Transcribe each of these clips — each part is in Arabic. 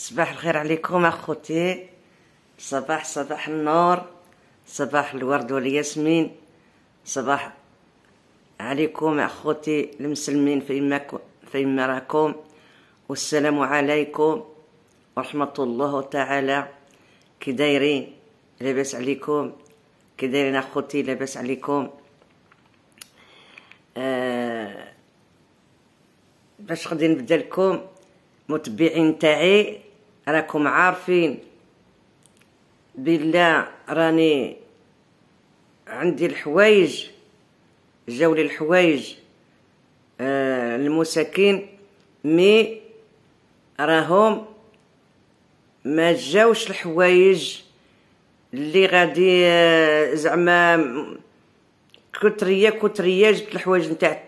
صباح الخير عليكم اخوتي. صباح النور، صباح الورد والياسمين، صباح عليكم اخوتي المسلمين فيما راكم، والسلام عليكم ورحمة الله تعالى. كي دايرين؟ لاباس عليكم؟ كي دايرين اخوتي؟ لاباس عليكم؟ باش غادي نبدا لكم متبعين تاعي، راكم عارفين بالله راني عندي الحوايج، جاولي الحوايج المساكين، مي راهم ما جاوش الحوايج اللي غادي زعما كتريه جبت الحوايج نتاع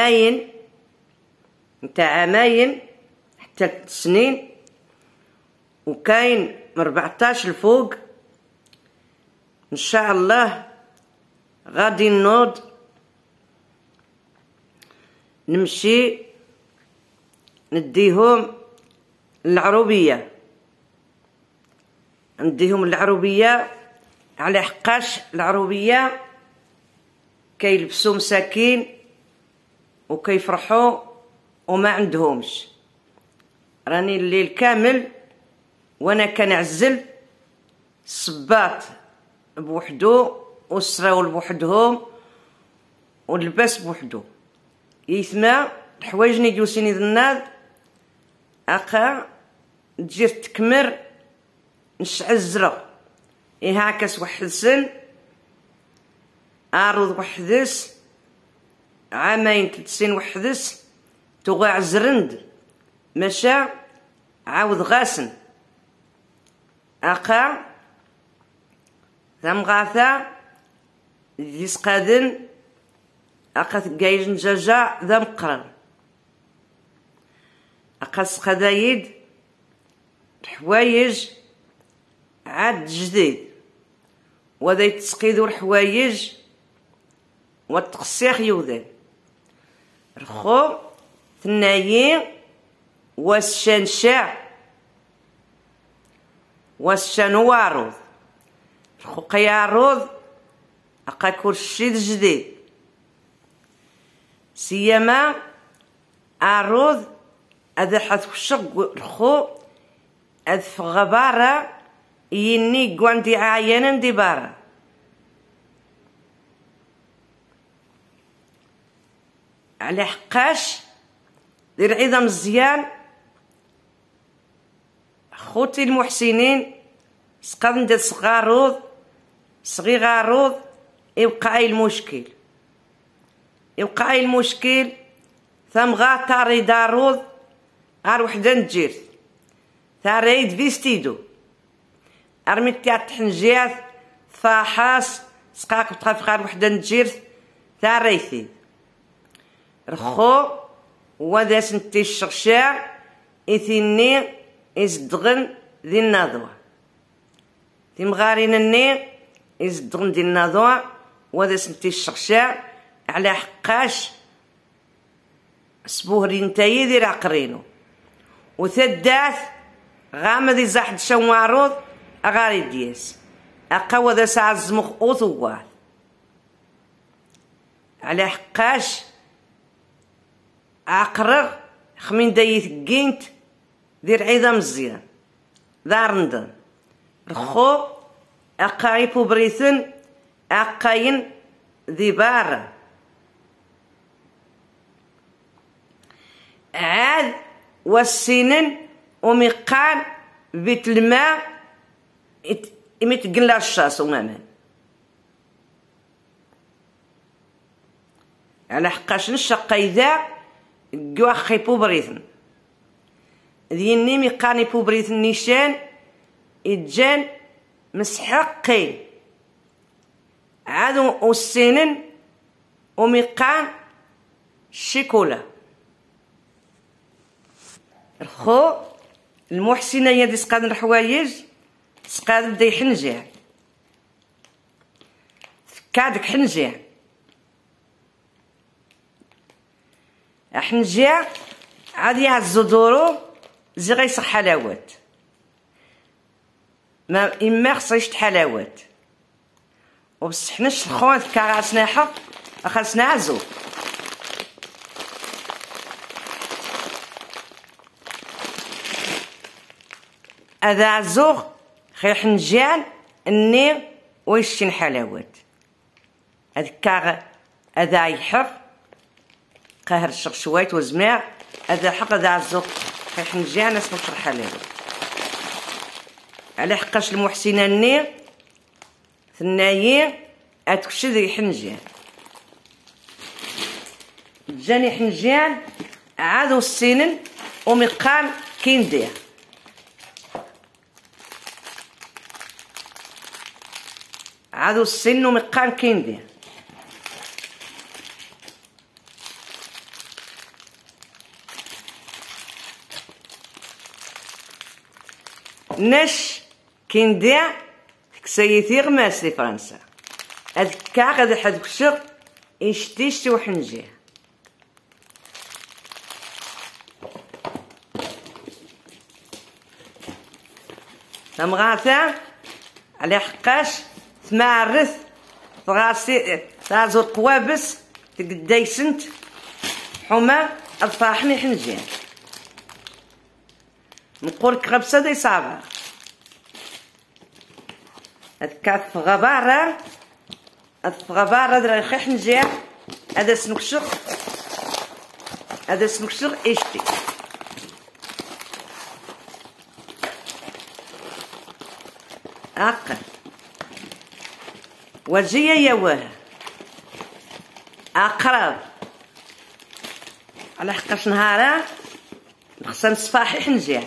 عاماين حتى 3 سنين، وكاين من 14 الفوق. ان شاء الله غادي نوض نمشي نديهم العروبيه، على حقاش العروبيه كيلبسوا مساكين وكيفرحوا وما عندهمش. راني الليل كامل وانا كنعزل الصباط بوحدو والسراول بوحدهم واللباس بوحدو، يسمى الحوايج ني جوسيني ذناد اخا تجي تكمر نشعل الزرق هاكاس واحد سن عروض وحدس عامين 3 سنين وحدس توغا عزرند مشى عاود غاسن اخا ثمغاثا يسقادن اخا ثقايج نجاجا ذا مقرر اخا سقدايد الحوايج عاد جديد، وذا يتسقيدو الحوايج والتقسيخ يوذن رخو ثنايين والشنشع والشنوارض رخو قياروض اقا كلشي جديد، سيما عروض هذا حث الشق رخو هذ في غبارة يني قواندي عاينا دي بارا. على حقاش دير عظام مزيان خوتي المحسنين سقاد ندير صغيغاروض يبقى المشكل ثم غاطاري داروض غار وحده نجير ثاريد فيستيدو ارمي تاع تحنجيات فاحاس سقاك بتخاف غار وحده نجير ثاريثي رخو وذا سنتي الشغشاع إثني إزدغن ذي الناضوة ثي مغارين الني إزدغن ذي الناضوة وذا سنتي الشغشاع على حقاش سبوهرين تايي ذي راقرينو وثداث غام ذي زحد شوارود أغاري دياس أقوى ذا ساعة الزمخ أوثوات على حقاش عقرغ خمين دايث قينت دير عظام مزيان دارندن رخو أقايبو بريثن أقاين ذي بارا عاد والسنن وميقان بيت الماء يمتقن الشاس ومامان على حقاش نشق إذا قوا خيبو بريثن ذيني ميقاني بوبريثن نيشان إتجان مسحقين عادو السنن وميقان الشيكولا رخو المحسنة يدي سقاد الحوايج سقاد بدا يحنجع فكادك حنجع حنجع عاد يعزو دورو زي غيصح حلاوات ما إما خصيش حلاوات وبصح نش خوات كراسنا حق خاصنا عزو هذا عزوغ خير حنجان النير ويشين حلاوات هذا يحق قاهر الشق شويت وزماع هذا حق هذا عزوغ خير حنجان اسمه شر حلاوات على حقاش المحسنة النير ثنايين اتكشي ذي حنجان جاني حنجان عادو السنن ومقام كيندير عادو السن ومقام كيندير نش كيندير كسيتي غماس في فرنسا هذكا غادي حد كشغ يشتيشتي وحنجيه تمغاثا على حقاش تمارث تغاسي تازو قوابس تقدايسنت حما الفاحني حنجان نقولك غبسه دي صعبه هذكا الغباره درا خي حنجان هذا سنكشخ اشتي هاكا وجيه يواه اقرب على حقاش نهارا خصنا نصفاحي حنجان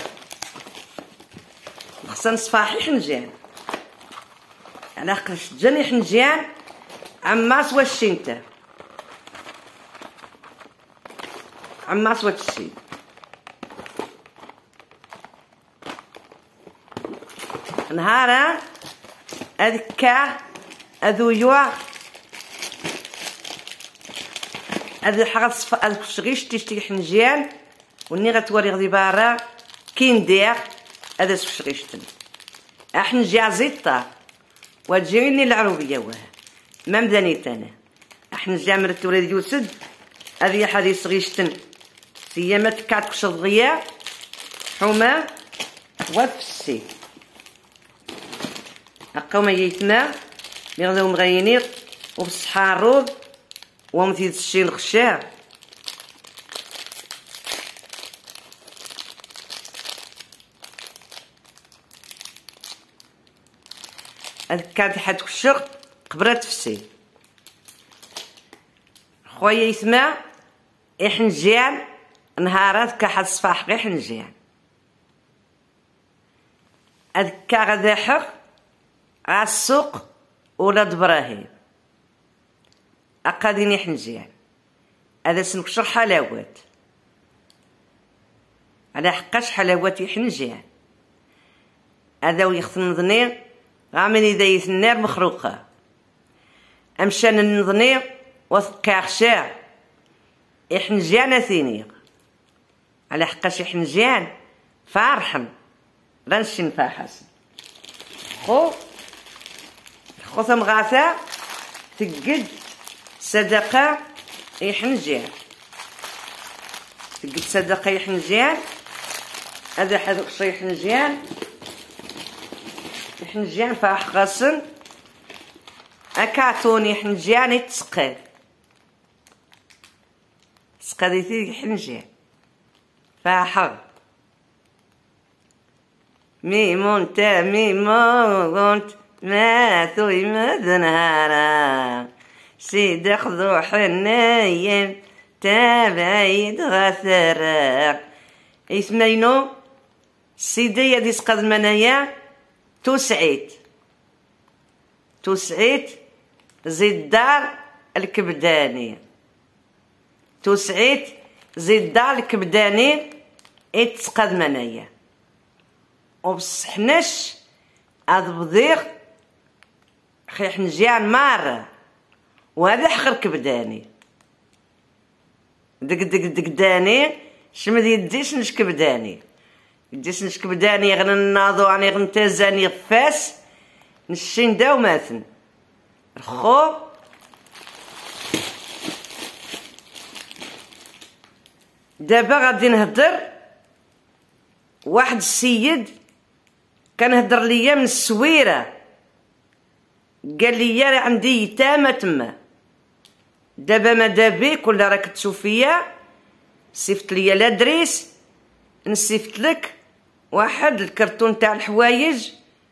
على حقاش جاني حنجان عماس وشينتا عماس وشين نهارا هذكا هذو يوا هذا حاجه هذاك الشغيش تيشتي حنجان وني غتوري غادي برا كيندير هذا الشغيشتن حنجا زيطه وتجيني العروبيه واه ما مدانيت انا حنجا مرت ولاد يوسد هذه حديث صغيشتن سيامات كاتكش الضياء حما وفسي هاكا يتما يغداو مغينيق وبصحة الروض ومثيد الشي الخشاع هاذ كانت حد الشغل قبرات تفسي خويا يتما حنجان نهارات كحد صفاح غير حنجان هاذكا غادا حق عالسوق ولاد ابراهيم اقاديني حنجان هذا سنكشر حلاوات على حقاش حلاوات حنجان هذا ويخصن نظني غامني دايت النار مخروقه امشان النظني وثقا خشاع حنجان ثيني على حقاش حنجان فارحم رانشين فاحس خو ثم غاثا تقد صدقة يحنجان تقد صدقة يحنجان هذا حذوك شي يحنجان فاح غصن أكاتون يحنجان يتسقد تسقديتي يحنجان فاحر ميمون تا ميمون ما ثوي مذنهارا سيد خذو حنين تابعيد غثرا اسمينو سيدي يدي سقد منايا تسعيت زيد دار الكبداني تسعيت زيد دار الكبداني اتسقد منايا وبصحناش هذا بضيق خي حنجان مارة وهذا حقر كبداني دق دق دق داني شمد يديش نش كبداني جيس نشكبداني غن الناضو عني غن تازاني غفاس نشين داو ماثن الخو دابا غادي نهضر. واحد السيد كان هضر ليا من السويره، قال لي راه عندي يتامى تما، دابا مادا بيك ولا راك تشوف فيا؟ صيفط ليا لادريس، نصيفط لك واحد الكرتون تاع الحوايج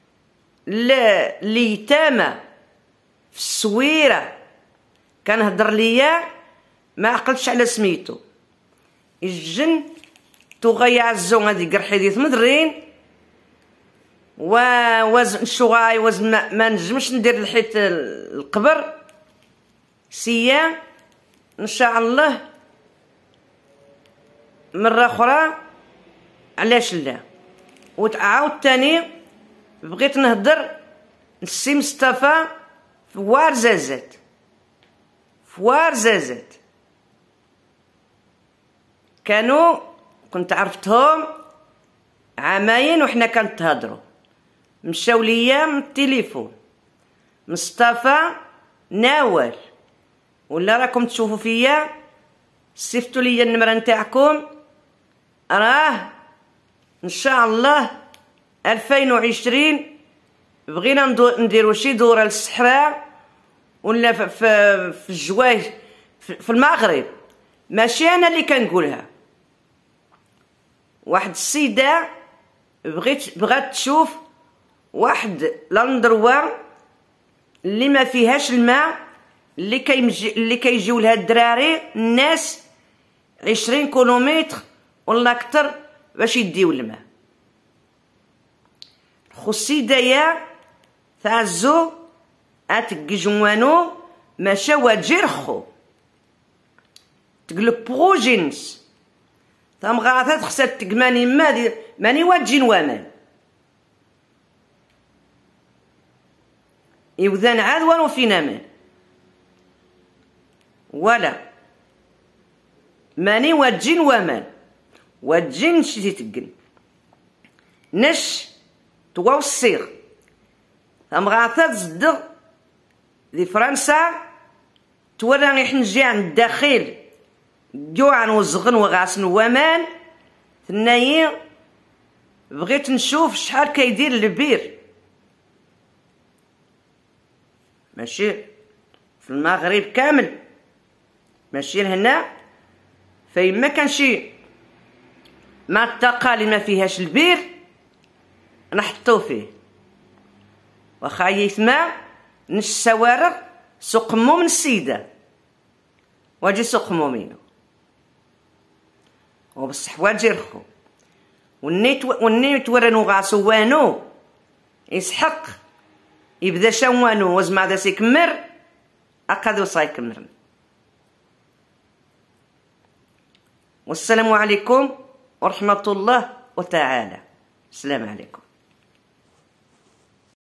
ليتامى في السويره. كان هضر ليا ما عقلتش على سميتو، الجن توغي عزو غادي قرحي مدرين وزن شغاي وزن ما نجمش ندير لحيت القبر سيا ان شاء الله مره اخرى. علاش لا؟ وتعاود تاني بغيت نهضر للسي مصطفى فوار زازات. كنت عرفتهم عامين وحنا كنتهضروا، مشاو ليا من التليفون مصطفى ناول ولا راكم تشوفوا فيا، صيفطوا ليا النمره نتاعكم، راه ان شاء الله 2020 بغينا نديروا شي دوره للصحراء ولا في الجوايج في المغرب، ماشي انا اللي كنقولها. واحد السيده بغات تشوف واحد لاندروا اللي ما فيهاش الماء، اللي كيجيو لها الدراري الناس 20 كيلومتر ولا اكثر باش يديو الماء. خو السيده تعزو اتكجوانو ماشا واجرخو تقلب بروجينس ثم غاثات خسات تقماني ماني واجين وامان يوذان عاد وانو فينا مان ولا ماني واجين وامان واجين شتي تقن نش تواو الصيغ ثم غاثات زدغ ذي فرنسا توراني حنجي عن الداخل جوعا وزغن وغاسن وامان ثنايا بغيت نشوف شحال كيدير البير، ماشي في المغرب كامل، ماشي لهنا فين ما كان شي مع التقالي ما فيهاش البير نحطو فيه، واخا يسمع نش السوارغ سوق من السيده واجي سوق مومينو وبصح واجي رخو والنيت ورانو غاسو وانو يسحق يبدا شوانو وزمع دا سيكمر اقادو سايكمرن. والسلام عليكم ورحمه الله وتعالى. السلام عليكم.